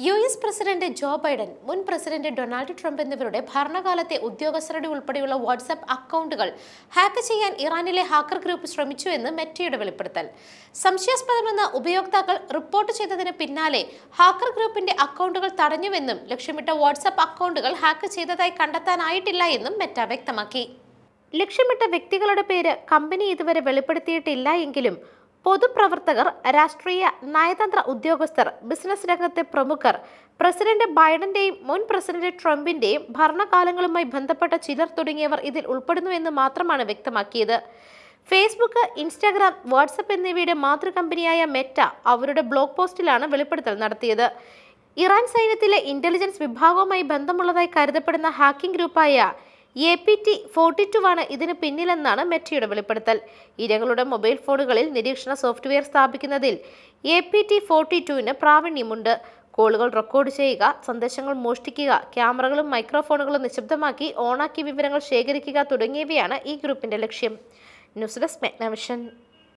US. President Joe Biden, മുൻ president Donald Trump എന്നിവരുടെ ഭരണകാലത്തെ ഉദ്യോഗസ്ഥരുടെ ഉൾപ്പെടെയുള്ള വാട്സ്ആപ്പ് അക്കൗണ്ടുകൾ ഹാക്ക് ചെയ്യാൻ ഇറാനിലെ ഹാക്കർ ഗ്രൂപ്പ് ശ്രമിച്ചുവെന്ന് മെറ്റയുടെ വെളിപ്പെടുത്തൽ. സംശയാസ്പദമെന്ന് ഉപയോക്താക്കൾ റിപ്പോർട്ട് ചെയ്തതിന് പിന്നാലെ ഹാക്കർ ഗ്രൂപ്പിന്റെ അക്കൗണ്ടുകൾ തടഞ്ഞുവെന്നും ലക്ഷ്യമിട്ട വാട്സ്ആപ്പ് അക്കൗണ്ടുകൾ ഹാക്ക് ചെയ്തതായി കണ്ടെത്താനായിട്ടില്ല എന്നും മെറ്റ വ്യക്തമാക്കി. ലക്ഷ്യമിട്ട വ്യക്തികളുടെ പേര് കമ്പനി ഇതുവരെ വെളിപ്പെടുത്തിയിട്ടില്ല എങ്കിലും പൊതുപ്രവർത്തകർ, രാഷ്ട്രീയ നയതന്ത്ര ഉദ്യോഗസ്ഥർ, ബിസിനസ് രംഗത്തെ പ്രമുഖർ, പ്രസിഡന്റ് ബൈഡന്റെയും മുൻ പ്രസിഡന്റ് ട്രംപിന്റെയും ഭരണകാലങ്ങളുമായി ബന്ധപ്പെട്ട ചിലർ തുടങ്ങിയവർ ഇതിൽ ഉൾപ്പെടുന്നുവെന്ന് മാത്രമാണ് വ്യക്തമാക്കിയത്. ഫേസ്ബുക്ക്, ഇൻസ്റ്റാഗ്രാം, വാട്സ്ആപ്പ് എന്നിവയുടെ മാതൃകമ്പനിയായ മെറ്റ അവരുടെ ബ്ലോഗ് പോസ്റ്റിലാണ് വെളിപ്പെടുത്തൽ നടത്തിയത്. ഇറാൻ സൈന്യത്തിലെ ഇന്റലിജൻസ് വിഭാഗവുമായി ബന്ധമുള്ളതായി കരുതപ്പെടുന്ന ഹാക്കിംഗ് ഗ്രൂപ്പായ APT42 ആണ് ഇതിന് പിന്നിലെന്നാണ് മെറ്റയുടെ വെളിപ്പെടുത്തൽ. ഇരകളുടെ മൊബൈൽ ഫോണുകളിൽ നിരീക്ഷണ സോഫ്റ്റ്വെയർ സ്ഥാപിക്കുന്നതിൽ APT42ന് പ്രാവീണ്യമുണ്ട്. കോളുകൾ റെക്കോർഡ് ചെയ്യുക, സന്ദേശങ്ങൾ മോഷ്ടിക്കുക, ക്യാമറകളും മൈക്രോഫോണുകളും നിശബ്ദമാക്കി ഓണാക്കി വിവരങ്ങൾ ശേഖരിക്കുക തുടങ്ങിയവയാണ് ഈ ഗ്രൂപ്പിന്റെ ലക്ഷ്യം. News desk മെഗ്നവിഷൻ.